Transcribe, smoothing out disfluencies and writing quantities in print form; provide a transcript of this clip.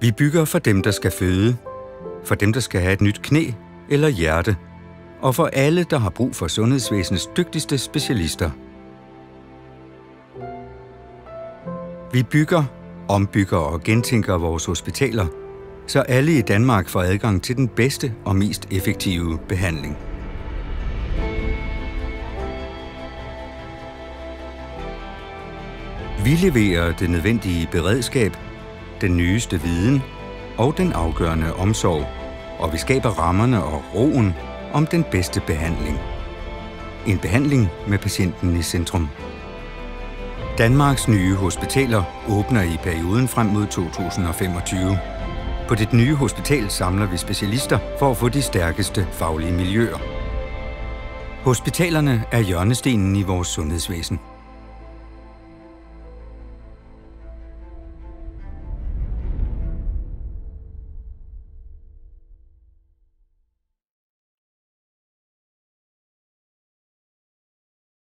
Vi bygger for dem, der skal føde, for dem, der skal have et nyt knæ eller hjerte, og for alle, der har brug for sundhedsvæsenets dygtigste specialister. Vi bygger, ombygger og gentænker vores hospitaler, så alle i Danmark får adgang til den bedste og mest effektive behandling. Vi leverer det nødvendige beredskab, den nyeste viden og den afgørende omsorg, og vi skaber rammerne og roen om den bedste behandling. En behandling med patienten i centrum. Danmarks nye hospitaler åbner i perioden frem mod 2025. På det nye hospital samler vi specialister for at få de stærkeste faglige miljøer. Hospitalerne er hjørnestenen i vores sundhedsvæsen.